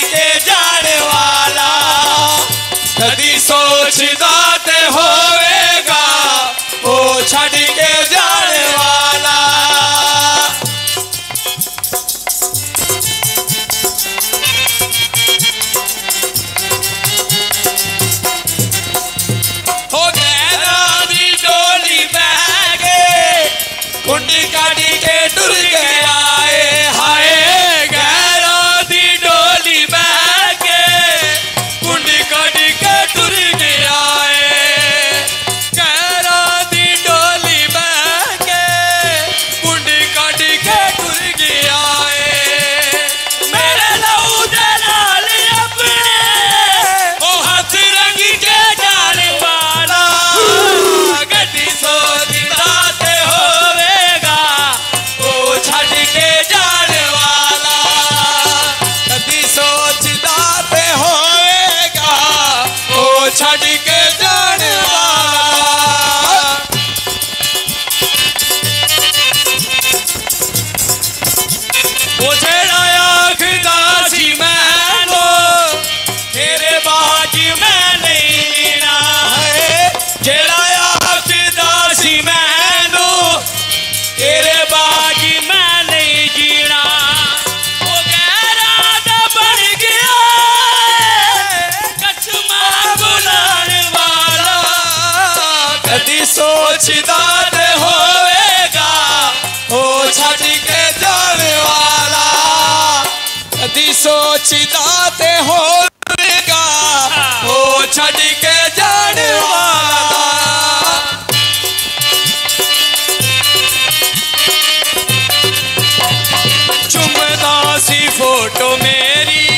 के जाने वाला कदी सोचदा ते होवेगा ओ छड़ के जाने वाला। हो गैरा दी डोली बह गए कुंडी काटी के टुर के आए हाय गैरा दी डोली बह के कुंडी काटी के टुर के आए गैरा दी डोली बह के कुंडी काटी के टुर के आए मेरे लहू दे नाल अपने ओ हाथ रंग के जाने वाला गड्डी सोचदा ते होवेगा ओ छड़ के जाने वाला कदी सोचदा ते होवेगा ओ छड़ के जाने वाला। ओ जेड़ा आखदा सी मैनू तेरे बाद मैं नहीं जीना है जेड़ा आखदा सी मैनू तेरे बाद मैं नहीं जीना ओ गैरा दा बन गया कछमा बुलाने वाला कदी सोचदा ते होवेगा ओ छड़ के जाने वाला कदी सोचदा ते होवेगा ओ छड़ के जाने वाला। चुमदा सी फोटो मेरी